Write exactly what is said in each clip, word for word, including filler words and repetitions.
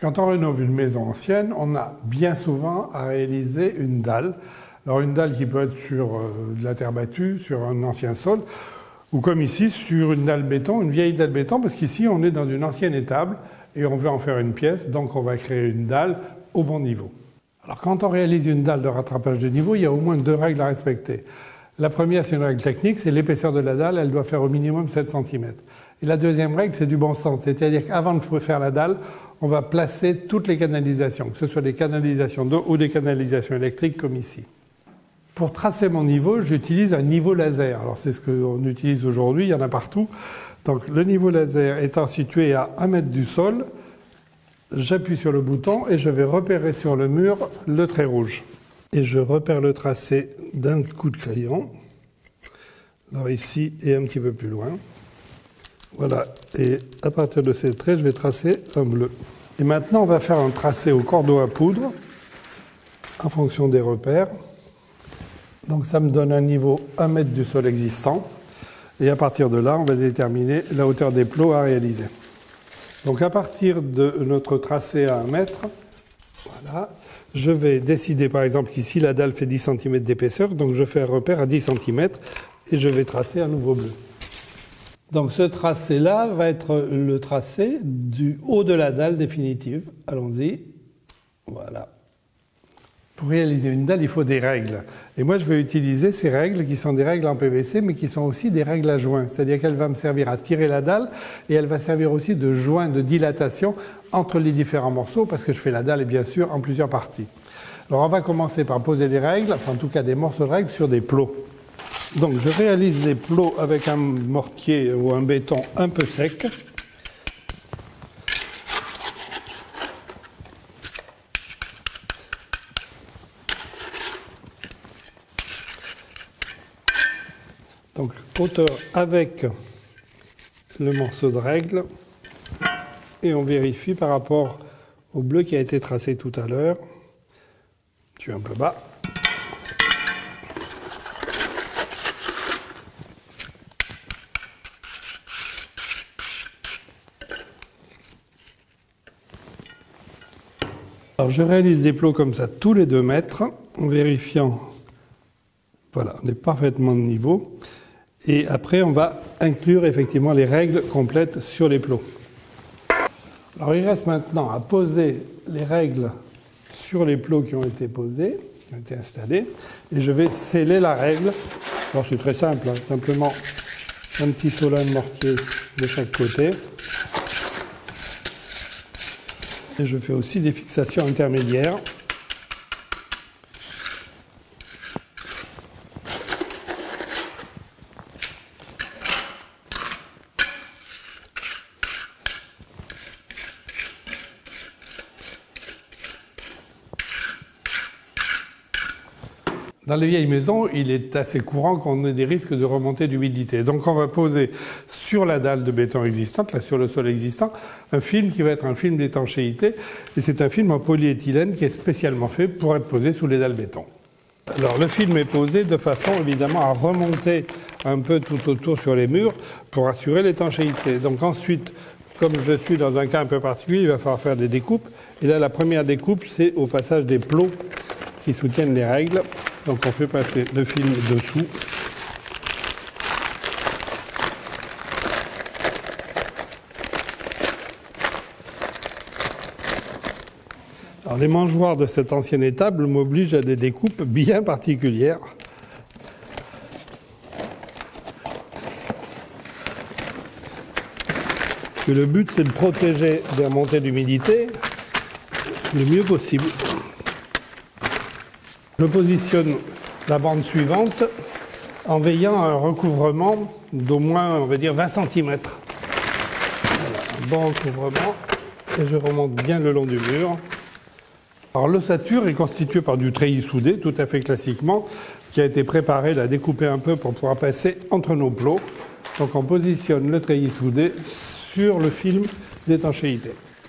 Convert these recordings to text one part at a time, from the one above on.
Quand on rénove une maison ancienne, on a bien souvent à réaliser une dalle. Alors une dalle qui peut être sur euh, de la terre battue, sur un ancien sol, ou comme ici, sur une dalle béton, une vieille dalle béton, parce qu'ici on est dans une ancienne étable et on veut en faire une pièce, donc on va créer une dalle au bon niveau. Alors quand on réalise une dalle de rattrapage de niveau, il y a au moins deux règles à respecter. La première, c'est une règle technique, c'est l'épaisseur de la dalle, elle doit faire au minimum sept centimètres. Et la deuxième règle, c'est du bon sens, c'est-à-dire qu'avant de faire la dalle, on va placer toutes les canalisations, que ce soit des canalisations d'eau ou des canalisations électriques comme ici. Pour tracer mon niveau, j'utilise un niveau laser. Alors c'est ce qu'on utilise aujourd'hui, il y en a partout. Donc le niveau laser étant situé à un mètre du sol, j'appuie sur le bouton et je vais repérer sur le mur le trait rouge. Et je repère le tracé d'un coup de crayon. Alors ici et un petit peu plus loin. Voilà, et à partir de ces traits, je vais tracer un bleu. Et maintenant, on va faire un tracé au cordeau à poudre, en fonction des repères. Donc ça me donne un niveau un mètre du sol existant. Et à partir de là, on va déterminer la hauteur des plots à réaliser. Donc à partir de notre tracé à un mètre, voilà, je vais décider par exemple qu'ici, la dalle fait dix centimètres d'épaisseur, donc je fais un repère à dix centimètres et je vais tracer un nouveau bleu. Donc ce tracé-là va être le tracé du haut de la dalle définitive. Allons-y. Voilà. Pour réaliser une dalle, il faut des règles. Et moi, je vais utiliser ces règles qui sont des règles en P V C, mais qui sont aussi des règles à joint. C'est-à-dire qu'elle va me servir à tirer la dalle et elle va servir aussi de joint de dilatation entre les différents morceaux, parce que je fais la dalle, bien sûr, en plusieurs parties. Alors on va commencer par poser des règles, enfin en tout cas des morceaux de règles sur des plots. Donc je réalise des plots avec un mortier ou un béton un peu sec. Donc hauteur avec le morceau de règle et on vérifie par rapport au bleu qui a été tracé tout à l'heure. Je suis un peu bas. Alors je réalise des plots comme ça tous les deux mètres en vérifiant, voilà, on est parfaitement de niveau. Et après on va inclure effectivement les règles complètes sur les plots. Alors il reste maintenant à poser les règles sur les plots qui ont été posés, qui ont été installés, et je vais sceller la règle. Alors c'est très simple, hein, simplement un petit solin de mortier de chaque côté. Et je fais aussi des fixations intermédiaires. Dans les vieilles maisons, il est assez courant qu'on ait des risques de remontée d'humidité. Donc on va poser sur la dalle de béton existante, là sur le sol existant, un film qui va être un film d'étanchéité. Et c'est un film en polyéthylène qui est spécialement fait pour être posé sous les dalles béton. Alors le film est posé de façon évidemment à remonter un peu tout autour sur les murs pour assurer l'étanchéité. Donc ensuite, comme je suis dans un cas un peu particulier, il va falloir faire des découpes. Et là, la première découpe, c'est au passage des plots qui soutiennent les règles. Donc on fait passer le film dessous. Alors les mangeoires de cette ancienne étable m'obligent à des découpes bien particulières. Parce que le but c'est de protéger des remontées d'humidité le mieux possible. Je positionne la bande suivante en veillant à un recouvrement d'au moins, on va dire, vingt centimètres. Voilà, un bon recouvrement, et je remonte bien le long du mur. Alors l'ossature est constituée par du treillis soudé, tout à fait classiquement, qui a été préparé, là, découpé un peu pour pouvoir passer entre nos plots. Donc on positionne le treillis soudé sur le film d'étanchéité.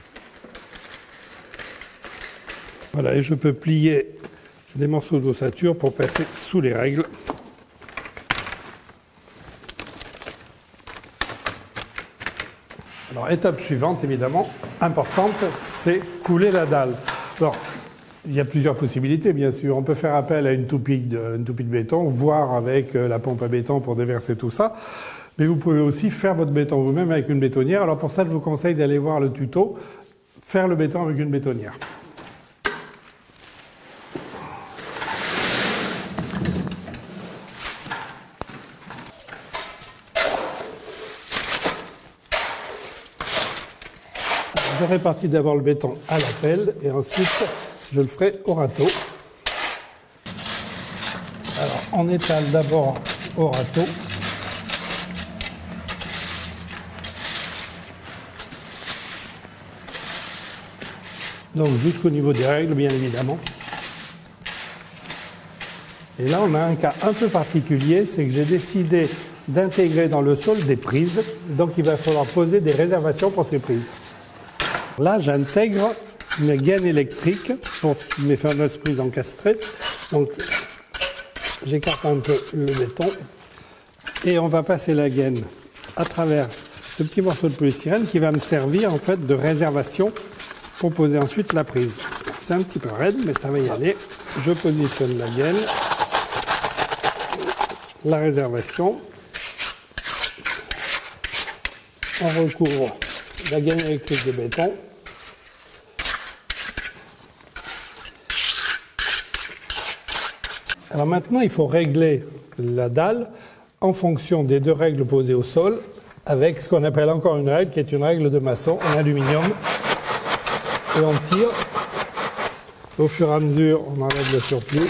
Voilà, et je peux plier des morceaux d'ossature pour passer sous les règles. Alors, étape suivante, évidemment, importante, c'est couler la dalle. Alors, il y a plusieurs possibilités, bien sûr. On peut faire appel à une toupie de, une toupie de béton, voire avec la pompe à béton pour déverser tout ça. Mais vous pouvez aussi faire votre béton vous-même avec une bétonnière. Alors pour ça, je vous conseille d'aller voir le tuto « Faire le béton avec une bétonnière ». Je répartis d'abord le béton à la pelle et ensuite je le ferai au râteau. Alors on étale d'abord au râteau. Donc jusqu'au niveau des règles, bien évidemment. Et là, on a un cas un peu particulier, c'est que j'ai décidé d'intégrer dans le sol des prises. Donc il va falloir poser des réservations pour ces prises. Là, j'intègre mes gaines électriques pour mes fameuses prises encastrées. Donc j'écarte un peu le béton et on va passer la gaine à travers ce petit morceau de polystyrène qui va me servir en fait de réservation pour poser ensuite la prise. C'est un petit peu raide, mais ça va y aller. Je positionne la gaine, la réservation. On recouvre la gaine électrique de béton. Alors maintenant, il faut régler la dalle en fonction des deux règles posées au sol, avec ce qu'on appelle encore une règle, qui est une règle de maçon en aluminium. Et on tire. Au fur et à mesure, on enlève le surplus.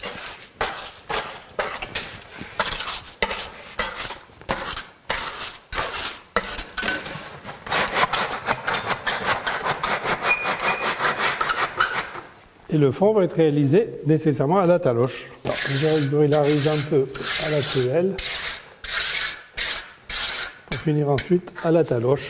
Et le fond va être réalisé nécessairement à la taloche. Alors, je régularise un peu à la truelle pour finir ensuite à la taloche.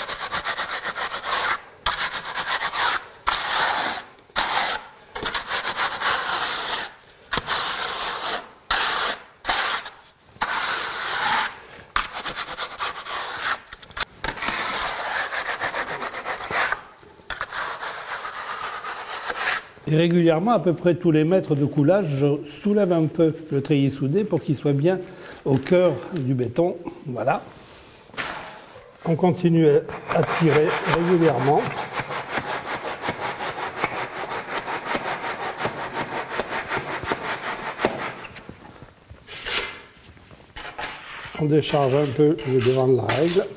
Et régulièrement, à peu près tous les mètres de coulage, je soulève un peu le treillis soudé pour qu'il soit bien au cœur du béton. Voilà. On continue à tirer régulièrement. On décharge un peu le devant de la règle.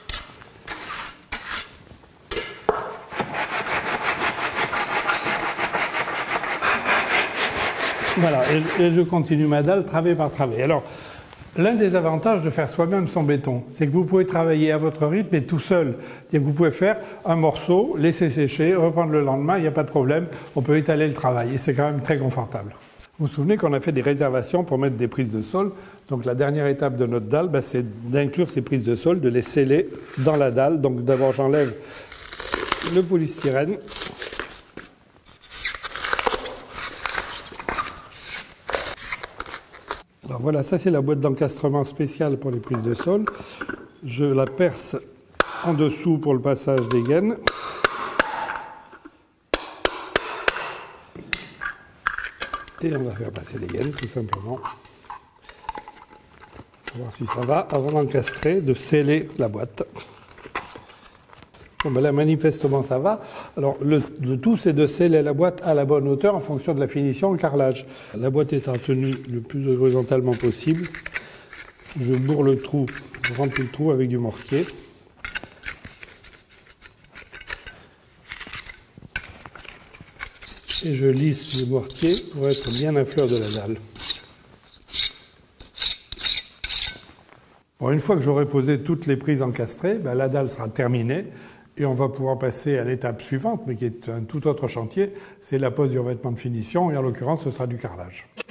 Voilà, et, et je continue ma dalle travée par travée. Alors, l'un des avantages de faire soi-même son béton, c'est que vous pouvez travailler à votre rythme et tout seul. C'est-à-dire que vous pouvez faire un morceau, laisser sécher, reprendre le lendemain, il n'y a pas de problème, on peut étaler le travail et c'est quand même très confortable. Vous vous souvenez qu'on a fait des réservations pour mettre des prises de sol. Donc la dernière étape de notre dalle, ben, c'est d'inclure ces prises de sol, de les sceller dans la dalle. Donc d'abord j'enlève le polystyrène. Alors voilà, ça c'est la boîte d'encastrement spéciale pour les prises de sol. Je la perce en dessous pour le passage des gaines. Et on va faire passer les gaines tout simplement. Pour voir si ça va avant d'encastrer, de sceller la boîte. Bon ben là manifestement ça va. Alors le, le tout c'est de sceller la boîte à la bonne hauteur en fonction de la finition, le carrelage. La boîte étant tenue le plus horizontalement possible, je bourre le trou, je remplis le trou avec du mortier. Et je lisse le mortier pour être bien à fleur de la dalle. Bon, une fois que j'aurai posé toutes les prises encastrées, ben la dalle sera terminée. Et on va pouvoir passer à l'étape suivante, mais qui est un tout autre chantier, c'est la pose du revêtement de finition, et en l'occurrence, ce sera du carrelage.